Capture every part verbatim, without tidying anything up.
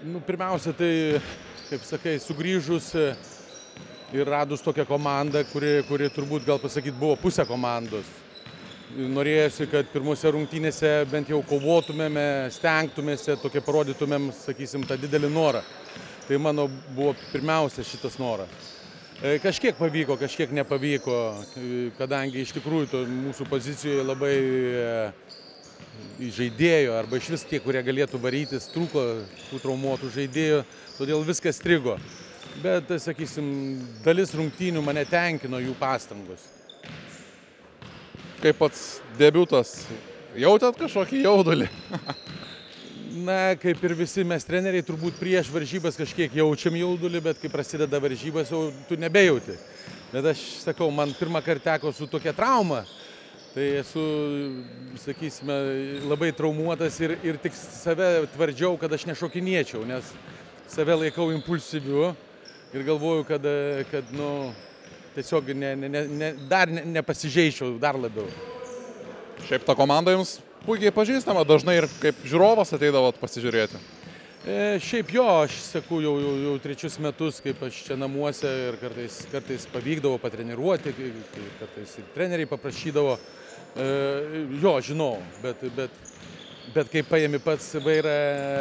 Nu, pirmiausia, tai, kaip sakai, sugrįžus ir radus tokią komandą, kuri, kuri turbūt, gal pasakyti, buvo pusė komandos. Norėjusi, kad pirmose rungtynėse bent jau kovotumėme, stengtumėse, tokia parodytumėm, sakysim, tą didelį norą. Tai mano buvo pirmiausia šitas noras. Kažkiek pavyko, kažkiek nepavyko, kadangi iš tikrųjų to mūsų pozicijoje labai žaidėjo, arba iš vis tie, kurie galėtų varytis, trūko tų traumuotų žaidėjų, todėl viskas strigo. Bet, sakysim, dalis rungtynių mane tenkino jų pastangos. Kaip pats debiutas, jautėt kažkokį jaudulį? Na, kaip ir visi mes treneriai, turbūt prieš varžybas kažkiek jaučiam jaudulį, bet kai prasideda varžybas, jau tu nebejauti. Bet aš sakau, man pirmą kartą teko su tokia trauma. Tai esu, sakysime, labai traumuotas ir, ir tik save tvardžiau, kad aš nešokinėčiau, nes save laikau impulsyviu ir galvoju, kad, kad nu, tiesiog ne, ne, ne, dar ne, nepasižeičiau dar labiau. Šiaip ta komanda jums puikiai pažįstama, dažnai ir kaip žiūrovas ateidavot pasižiūrėti. E, šiaip jo, aš sakau, jau, jau, jau trečius metus, kaip aš čia namuose ir kartais, kartais pavykdavo patreniruoti, kartais ir treneriai paprašydavo. E, jo, žinau, bet, bet, bet kai paėmi pats vairą,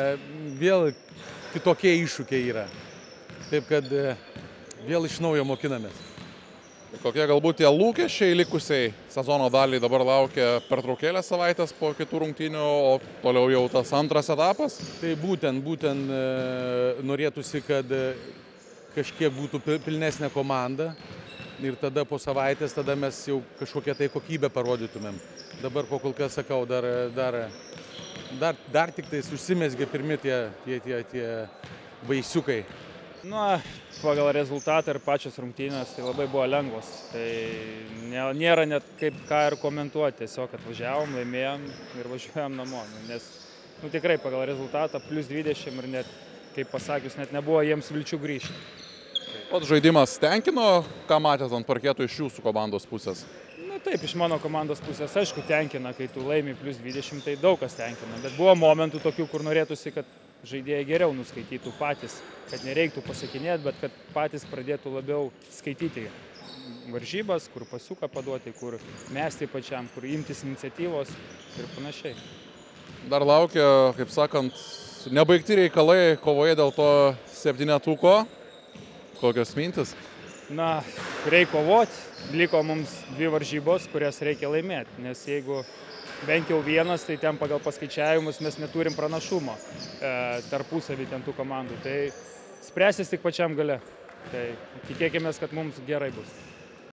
vėl kitokie iššūkiai yra. Taip kad vėl iš naujo mokinamės. Kokie galbūt tie lūkesčiai likusiai sezono daliai dabar laukia pertraukėlės savaitės po kitų rungtynių, o toliau jau tas antras etapas? Tai būtent, būtent norėtųsi, kad kažkiek būtų pilnesnė komanda ir tada po savaitės tada mes jau kažkokią tai kokybę parodytumėm. Dabar po kol kas sakau, dar, dar, dar, dar tik tais užsimezgė pirmi tie, tie, tie, tie vaisiukai. Na, pagal rezultatą ir pačios rungtynės tai labai buvo lengvos. Tai nėra net kaip ką ir komentuoti, tiesiog atvažiavom, laimėjom ir važiuojam namo. Nes nu, tikrai pagal rezultatą plus dvidešimt ir net, kaip pasakius, net nebuvo jiems vilčių grįžti. Pats žaidimas tenkino, ką matėt ant parketo iš jūsų komandos pusės? Na taip, iš mano komandos pusės, aišku, tenkina, kai tu laimi plus dvidešimt, tai daug kas tenkina. Bet buvo momentų tokių, kur norėtųsi, kad žaidėjai geriau nuskaitytų patys, kad nereiktų pasakinėti, bet kad patys pradėtų labiau skaityti varžybas, kur pasuką paduoti, kur mesti pačiam, kur imtis iniciatyvos ir panašiai. Dar laukia, kaip sakant, nebaigti reikalai kovoje dėl to septynetuko. Kokios mintis? Na, reikia kovoti. Liko mums dvi varžybos, kurias reikia laimėti, nes jeigu bent jau vienas, tai ten pagal paskaičiavimus mes neturim pranašumo e, tarpusavį ten tų komandų. Tai spręsis tik pačiam gale. Tai tikėkime, kad mums gerai bus.